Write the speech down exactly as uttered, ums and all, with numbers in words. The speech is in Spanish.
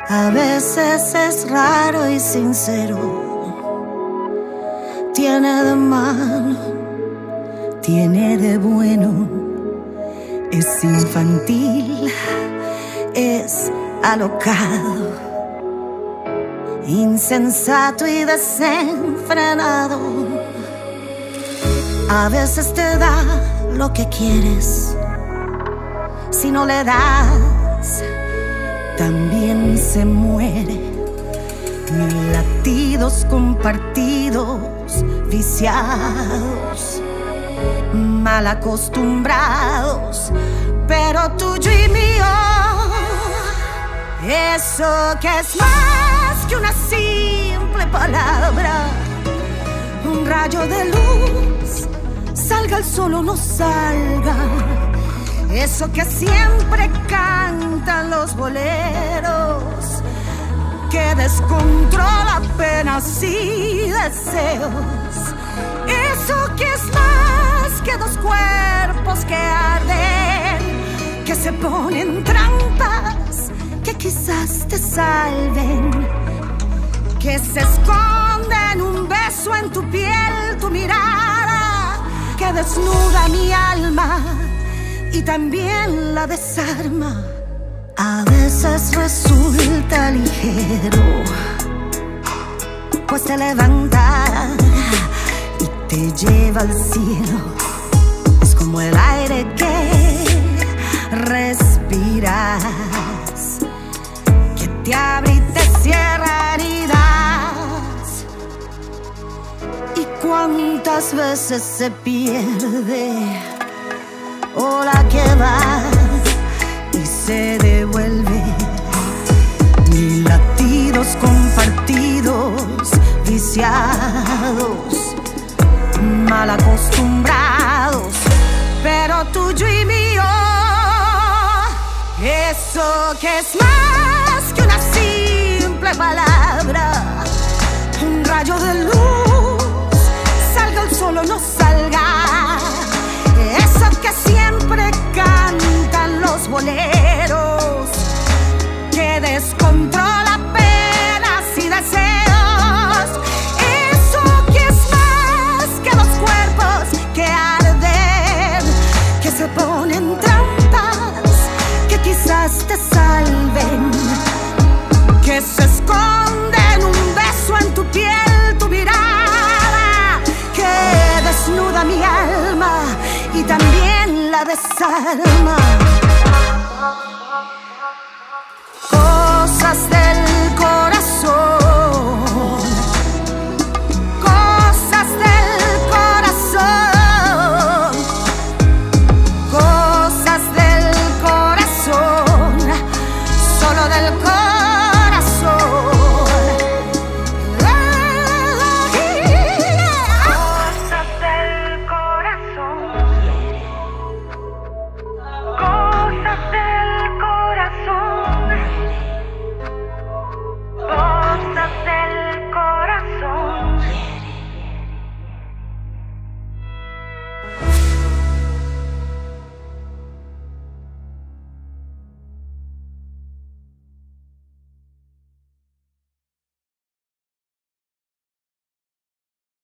A veces es raro y sincero, tiene de malo, tiene de bueno, es infantil, es alocado, insensato y desenfrenado. A veces te da lo que quieres, si no le das, también se muere. Mil latidos compartidos, viciados, mal acostumbrados, pero tuyo y mío. Eso que es más que una simple palabra, un rayo de luz, salga el sol o no salga. Eso que siempre cantan los boleros, que descontrola penas y deseos. Eso que es más que dos cuerpos que arden, que se ponen trampas, que quizás te salven, que se esconde en un beso en tu piel, tu mirada, que desnuda mi alma y también la desarma. A veces resulta ligero, pues te levanta y te lleva al cielo. Es como el aire que respiras, que te abre y te cierra heridas. Y cuántas veces se pierde, o la que va y se devuelve. Mil latidos compartidos, viciados, mal acostumbrados, pero tuyo y mío. Eso que es más que una simple palabra, un rayo de luz, salga el sol o no salga. Eso que siempre cantan los boleros, que descontrola penas y deseos. Eso que es más que dos cuerpos que arden, que se ponen trampas, que quizás te salven, que se esconde en un beso en tu piel, tu mirada, que desnuda mi alma y también la desarma. Cosas de